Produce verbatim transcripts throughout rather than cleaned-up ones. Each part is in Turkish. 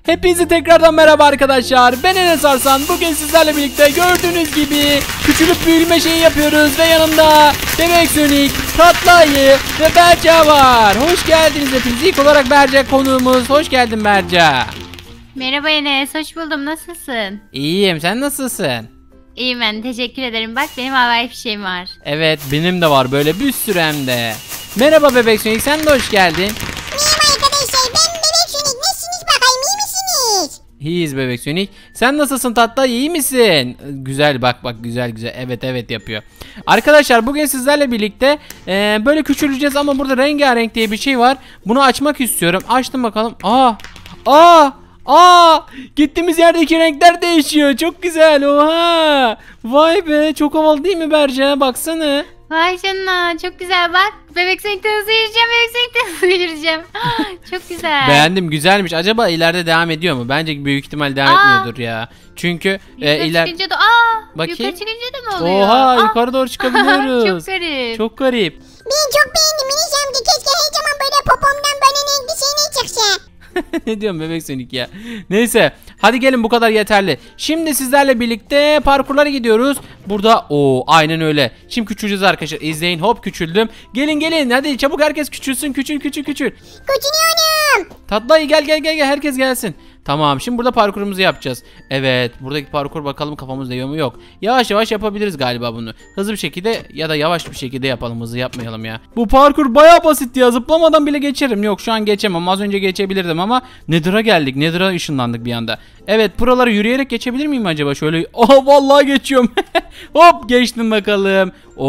Hepinize tekrardan merhaba arkadaşlar. Ben Enes Arslan. Bugün sizlerle birlikte gördüğünüz gibi küçülüp büyüme şeyi yapıyoruz ve yanımda Bebek Sonic, Tatlı Ayı ve Berca var. Hoş geldiniz hepiniz. İlk olarak Berca konuğumuz. Hoş geldin Berca. Merhaba Enes, hoş buldum. Nasılsın? İyiyim. Sen nasılsın? İyiyim ben, teşekkür ederim. Bak benim havai fişeğim var. Evet, benim de var böyle bir sürü hem de. Merhaba Bebek Sonic, sen de hoş geldin. Merhaba arkadaşlar, ben Bebek Sonic. Nasılsınız bakayım, iyi misiniz? İyiyiz Bebek Sonic. Sen nasılsın Tatlı? İyi misin? Güzel, bak bak, güzel güzel. Evet evet yapıyor. Arkadaşlar bugün sizlerle birlikte e, böyle küçüleceğiz ama burada rengarenk diye bir şey var. Bunu açmak istiyorum. Açtım bakalım. Aa! Aa! Aa! Gittiğimiz yerdeki renkler değişiyor. Çok güzel. Oha! Vay be, çok havalı değil mi Berca? Baksana. Vay canına, çok güzel bak. Bebek Sonic'ten hızlı yürüyeceğim, Bebek Sonic'ten hızlı yürüyeceğim. Çok güzel. Beğendim, güzelmiş. Acaba ileride devam ediyor mu? Bence büyük ihtimal devam Aa. etmiyordur ya. Çünkü Yukarı e, iler... çıkınca da aa! Bakayım. Yukarı çıkınca da ne oluyor? Oha, Aa. yukarı doğru çıkabiliyoruz. Çok garip. Çok garip. Ben çok beğendim Enes amca. Keşke her zaman böyle popomdan böyle renkli şeyler çıksa. Ne diyorum Bebek Sonic ya. Neyse, hadi gelin, bu kadar yeterli. Şimdi sizlerle birlikte parkurlara gidiyoruz. Burada o aynen öyle. Şimdi küçüleceğiz arkadaşlar. İzleyin, hop küçüldüm. Gelin gelin, hadi çabuk herkes küçülsün. Küçül küçül küçül. Küçülüyorum. Tatlı Ayı, gel gel gel gel, herkes gelsin. Tamam, şimdi burada parkurumuzu yapacağız. Evet, buradaki parkur bakalım kafamız değiyor mu? Yok. Yavaş yavaş yapabiliriz galiba bunu. Hızlı bir şekilde ya da yavaş bir şekilde yapalım, hızlı yapmayalım ya. Bu parkur bayağı basit ya, zıplamadan bile geçerim. Yok, şu an geçemem, az önce geçebilirdim ama Nether'a geldik, Nether'a ışınlandık bir anda. Evet, buraları yürüyerek geçebilir miyim acaba? Şöyle, oh vallahi geçiyorum. Hop, geçtim bakalım.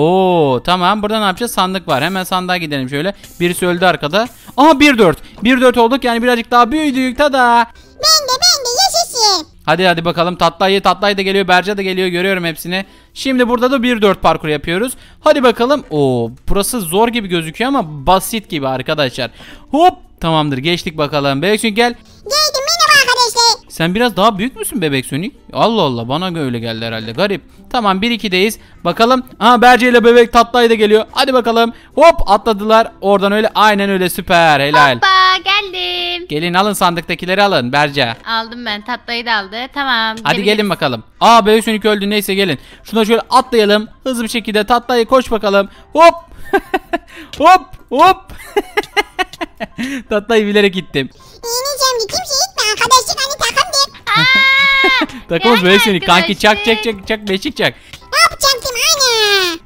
Oo tamam, burada ne yapacağız? Sandık var, hemen sandığa gidelim şöyle. Birisi öldü arkada. Aha, bir dört bir dört olduk, yani birazcık daha büyüdük. Tada. Ben de ben de yaşasın. Hadi hadi bakalım, Tatlıayı Tatlıayı da geliyor, Berca da geliyor, görüyorum hepsini. Şimdi burada da bir dört parkur yapıyoruz. Hadi bakalım. Oo, burası zor gibi gözüküyor ama basit gibi arkadaşlar. Hop, tamamdır, geçtik bakalım. Bebek Sonic gel. Geldim, merhaba arkadaşlar. Sen biraz daha büyük müsün Bebek Sonic? Allah Allah, bana öyle geldi herhalde, garip. Tamam, bir ikideyiz. Bakalım. Aha, Berca ile Bebek Tatlıayı da geliyor. Hadi bakalım. Hop, atladılar. Oradan öyle, aynen öyle, süper, helal. Hoppa, geldim. Gelin, alın sandıktakileri, alın Berca. Aldım ben, Tatlıyı da aldı. Tamam. Hadi gidebiliriz. gelin bakalım. Aa, Bebek Sonic öldü, neyse gelin. Şuna şöyle atlayalım. Hızlı bir şekilde Tatlıayı, koş bakalım. Hop. Hop hop. Tatlıayı bilerek gittim. Enes amca kimse gitme, arkadaşlık hani takımdır. Takımız Yani Bebek Sonic kanki, çak arkadaşlık. çak çak çak, beşik çak. Ne yapacaktım ana?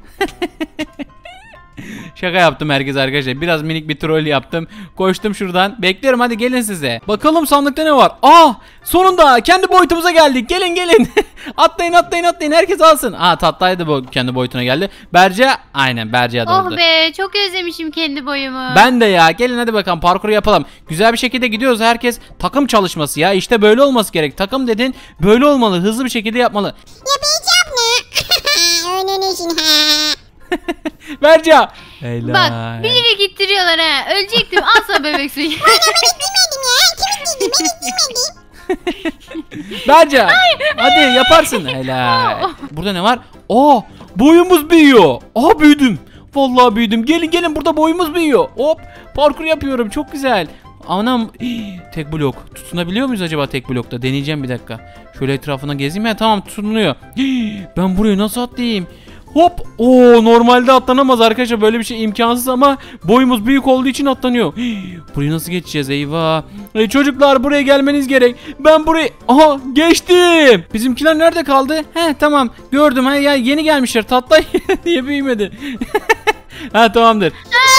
Şaka yaptım herkes arkadaşlar. Biraz minik bir troll yaptım. Koştum şuradan. Bekliyorum, hadi gelin size. Bakalım sandıkta ne var? Aa, sonunda kendi boyutumuza geldik. Gelin gelin. Atlayın atlayın atlayın. Herkes alsın. Aa, Tatlıay da bu kendi boyutuna geldi. Berca, aynen, Berca da oldu. Oh be, çok özlemişim kendi boyumu. Ben de ya. Gelin hadi bakalım, parkuru yapalım. Güzel bir şekilde gidiyoruz. Herkes takım çalışması ya. İşte böyle olması gerek. Takım dedin böyle olmalı. Hızlı bir şekilde yapmalı. Yapacağım ne? Önün işin ha. Berca. Helal. Bak, biri gittiriyorlar ha. Ölecektim, asla Bebek Sonic. Gitmedim ya. Kim gitti? Ben gitmedim. Berca. Hadi yaparsın. Helal. Burada ne var? Aa, boyumuz büyüyor. Aa, büyüdüm. Vallahi büyüdüm. Gelin gelin, burada boyumuz büyüyor. Hop, parkur yapıyorum. Çok güzel. Anam, hii, tek blok. Tutunabiliyor muyuz acaba tek blokta? Deneyeceğim bir dakika. Şöyle etrafına gezeyim ya. Tamam, tutunuyor. Hii, ben buraya nasıl atlayayım? Hop. Oo, normalde atlanamaz arkadaşlar, böyle bir şey imkansız ama boyumuz büyük olduğu için atlanıyor. Hii, burayı nasıl geçeceğiz, eyvah. E, çocuklar, buraya gelmeniz gerek. Ben burayı, aha, geçtim. Bizimkiler nerede kaldı? He, tamam, gördüm. Ha, ya yeni gelmişler. Tatlı diye büyümedi. Ha, tamamdır.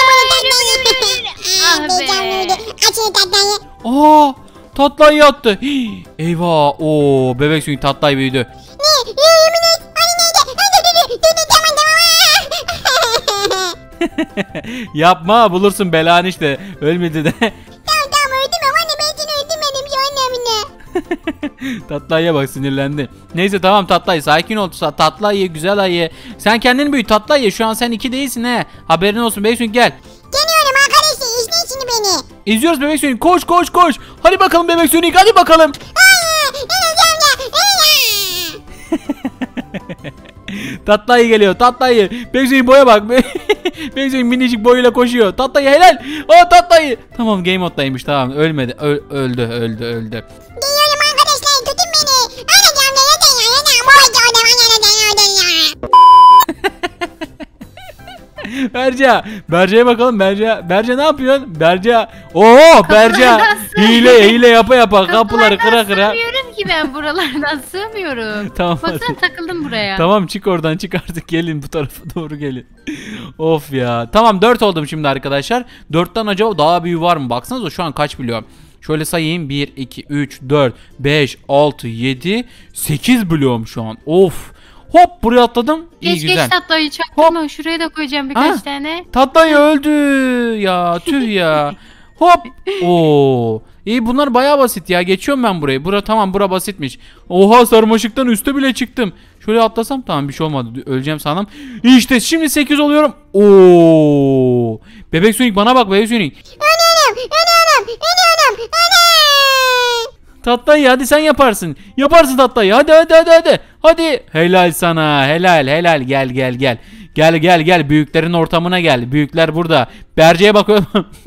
Ah be. Beycanlıydı. Açın tatlıyı. Aa, Tatlı'yı attı. Hii, eyvah. Oo, Bebek Sonic Tatlı'yı büyüdü. Ne? Yemin et. Hani neydi? Dur dur dur dur, tamam tamam. Yapma, bulursun belanı işte. Ölmedi de. Tamam tamam, öldüm ama anne, ben seni öldürmedim şu annemine. Tatlıya bak, sinirlendi. Neyse tamam Tatlıay, sakin ol. Tatlıay, güzel ayı. Sen kendini büyüt Tatlıay. Şu an sen iki değilsin he. Haberin olsun. Bebek Sonic gel. Geliyorum arkadaşlar, izleyin şimdi beni. İzliyoruz Bebek Sonic. Koş koş koş. Hadi bakalım Bebek Sonic, hadi bakalım. Aa, Enes amca. Enes. Tatlı ayı geliyor. Tatlı ayı. Bebek Sonic boya bak. Bebek Sonic minicik boyuyla koşuyor. Tatlı ayı helal. Aa tatlı ayı. Tamam game moddaymış tamam. Ölmedi. Ö- öldü öldü öldü. Geliyorum arkadaşlar tutun beni. Anacığım da neden ya neden bu arada o da bana neden neden ya. Berca. Berca'ya bakalım. Berca. Berca ne yapıyorsun? Berca. Oo Berca. Kapılardan Hile hile yapa yapa kapıları kıra Kapılardan kıra. sığmıyorum ki ben buralardan sığmıyorum. Tamam. Baksana takıldım buraya. Tamam çık oradan çık artık gelin bu tarafa doğru gelin. Of ya. Tamam dört oldum şimdi arkadaşlar. dörtten acaba daha büyüğü var mı? Baksanıza şu an kaç biliyorum. Şöyle sayayım. bir, iki, üç, dört, beş, altı, yedi, sekiz bloğum şu an. Of. Hop buraya atladım. İyi Geç güzel. geç tatlıyı çaktırma. Şuraya da koyacağım birkaç Ha. tane. Tatlıyı öldü ya tüh ya. Hop. Oo. İyi bunlar bayağı basit ya. Geçiyorum ben burayı. Bura tamam bura basitmiş. Oha sarmaşıktan üste bile çıktım. Şöyle atlasam tamam bir şey olmadı. Öleceğim sandım. İşte şimdi sekiz oluyorum. Oo. Bebek Sonic bana bak Bebek Sonic. Anam anam anam anam. Tatlıyı hadi sen yaparsın. Yaparsın tatlıyı. Hadi hadi hadi hadi. Hadi. Helal sana. Helal helal. Gel gel gel. Gel gel gel. Büyüklerin ortamına gel. Büyükler burada. Berce'ye bakıyorum.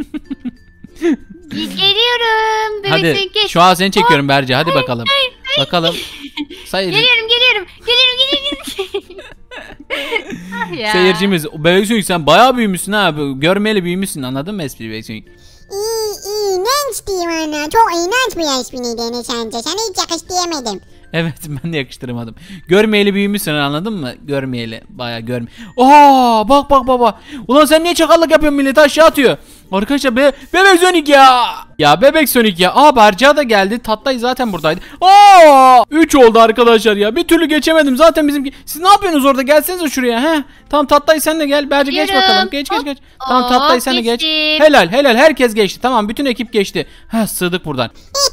Geliyorum. Bebek Hadi. Sonic geç. Şu an seni çekiyorum Berce. Hadi bakalım. Bakalım. Sayın Geliyorum geliyorum. Geliyorum geliyorum. Ah ya. seyircimiz. Bebek Sonic sen bayağı büyümüşsün ha. Görmeyeli büyümüşsün. Anladın mı espri Bebek Sonic? İyi iğrenç diyeyim ana. Çok iğrenç bir espri Enes amca. Sana hiç yakıştıramadım. Evet ben de yakıştıramadım. Görmeyeli büyümüşsün anladın mı? Görmeyeli. Bayağı görme. Aa bak bak baba. Ulan sen niye çakallık yapıyorsun milleti aşağı atıyor. Arkadaşlar be Bebek Sonic ya. Ya Bebek Sonic ya. Aa Berca da geldi. Tatlay zaten buradaydı. Aa üç oldu arkadaşlar ya. Bir türlü geçemedim. Zaten bizimki. Siz ne yapıyorsunuz orada? Gelsenize şuraya. He. Tamam Tatlay sen de gel. Berca geç Geliyorum. bakalım. Geç geç Hop. geç. Tamam Tatlay sen de geç. Geçtim. Helal helal herkes geçti. Tamam bütün ekip geçti. Ha sığdık buradan.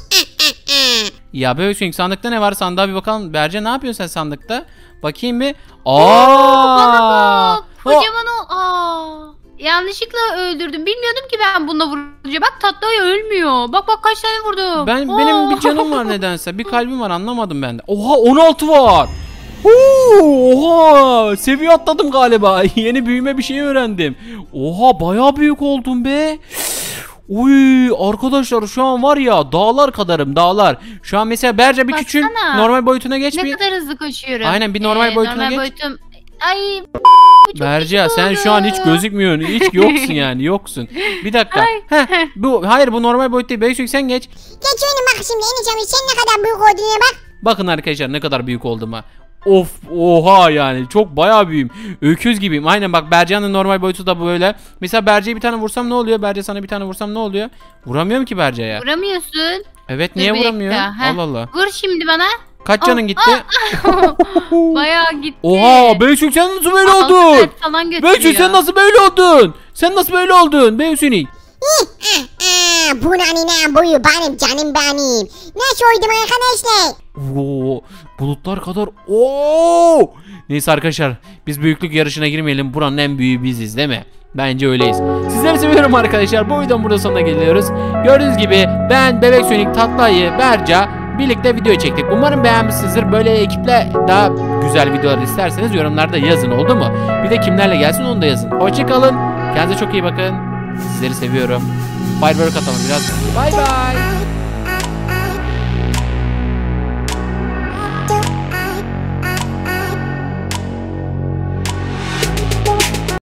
Ya Bebek Sonic sandıkta ne var? Sandığa bir bakalım. Berce ne yapıyorsun sen sandıkta? Bakayım bir. Bana Aa! bak. Kocaman o. Aa. Yanlışlıkla öldürdüm. Bilmiyordum ki ben bununla vurunca. Bak Tatlay ölmüyor. Bak bak kaç tane vurdum. Ben Oo. benim bir canım var nedense. Bir kalbim var anlamadım ben de. Oha on altı var. Huu, oha seviye atladım galiba. Yeni büyüme bir şey öğrendim. Oha bayağı büyük oldum be. Uy arkadaşlar şu an var ya dağlar kadarım dağlar. Şu an mesela Berce bir küçül Baksana. normal boyutuna geç Ne bir. kadar hızlı koşuyorum. Aynen, bir normal boyutuna normal geç. Boyutum. Ay. çok Berce küçük sen oldu. şu an hiç gözükmüyorsun. Hiç yoksun yani yoksun. Bir dakika. Ay. Heh, bu hayır bu normal boyut değil. Bebek sen geç. Geçiyorum bak şimdi Enes amca sen ne kadar büyük olduğuna bak. Bakın arkadaşlar ne kadar büyük olduğuma. Of oha yani çok bayağı büyüğüm. Öküz gibiyim. Aynen bak Berce'nin normal boyutu da böyle. Mesela Berce'ye bir tane vursam ne oluyor? Berce sana bir tane vursam ne oluyor? Vuramıyorum ki Berce'ye. Vuramıyorsun. Evet niye Dur bir vuramıyor? dakika, heh. Allah Allah. Vur şimdi bana. Kaç canın Aa, gitti? Bayağı gitti. Oha Beysun sen nasıl böyle Altı oldun? saat falan götürüyor. Beysun sen nasıl böyle oldun? Sen nasıl böyle oldun Beysun? Bu nanine boyu benim canım benim. Nasıl oydum arkadaşlar? Oo, bulutlar kadar. Oo! Neyse arkadaşlar biz büyüklük yarışına girmeyelim. Buranın en büyüğü biziz değil mi? Bence öyleyiz. Sizleri seviyorum arkadaşlar. Bu videonun burada sonuna geliyoruz. Gördüğünüz gibi ben Bebek Sonic, Tatlıyı, Berca birlikte video çektik. Umarım beğenmişsinizdir. Böyle ekiple daha güzel videolar isterseniz yorumlarda yazın oldu mu? Bir de kimlerle gelsin onu da yazın. Hoşçakalın. Kendinize çok iyi bakın. Sizleri seviyorum. Firework atalım biraz. Bye bye.